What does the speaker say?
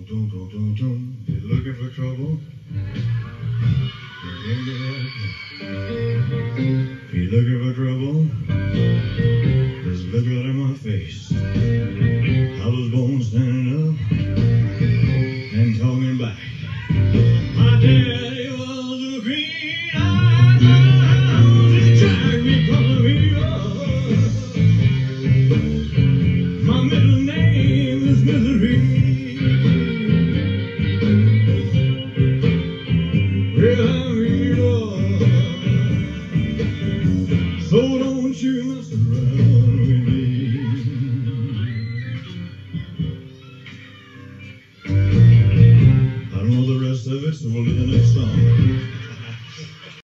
You're looking for trouble? You can't get out. If you're looking for trouble, just look right in my face. I was born standing up and talking back. My daddy was a green-eyed hound. He tried me, calling me up. My middle name is Misery. Well, I read up. So don't you mess around.